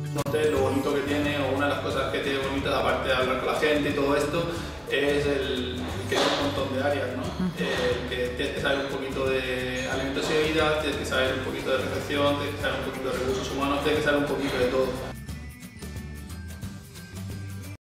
Entonces, lo bonito que tiene, o una de las cosas que tiene bonitas, aparte de hablar con la gente y todo esto, es el que tiene un montón de áreas, ¿no? Que tienes que saber un poquito de alimentos y bebidas, tienes que saber un poquito de recepción, tienes que saber un poquito de recursos humanos, tienes que saber un poquito de todo.